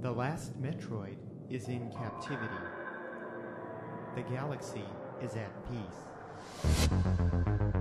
The last Metroid is in captivity. The galaxy is at peace.